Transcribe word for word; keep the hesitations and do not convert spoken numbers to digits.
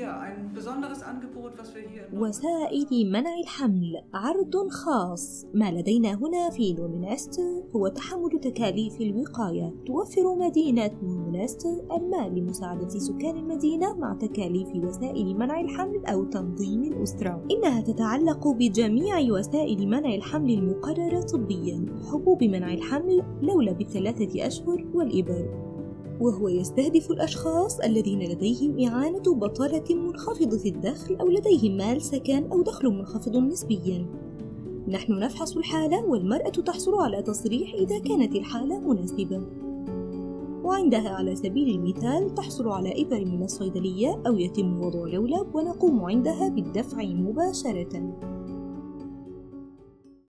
وسائل منع الحمل عرض خاص. ما لدينا هنا في لومينستر هو تحمل تكاليف الوقاية. توفر مدينة لومينستر المال لمساعدة سكان المدينة مع تكاليف وسائل منع الحمل أو تنظيم الأسرة. إنها تتعلق بجميع وسائل منع الحمل المقررة طبيا، حبوب منع الحمل، لولب بالثلاثة أشهر والإبر. وهو يستهدف الأشخاص الذين لديهم إعانة بطالة منخفضة الدخل أو لديهم مال سكن أو دخل منخفض نسبيا. نحن نفحص الحالة والمرأة تحصل على تصريح إذا كانت الحالة مناسبة، وعندها على سبيل المثال تحصل على إبر من الصيدلية أو يتم وضع لولب ونقوم عندها بالدفع مباشرة.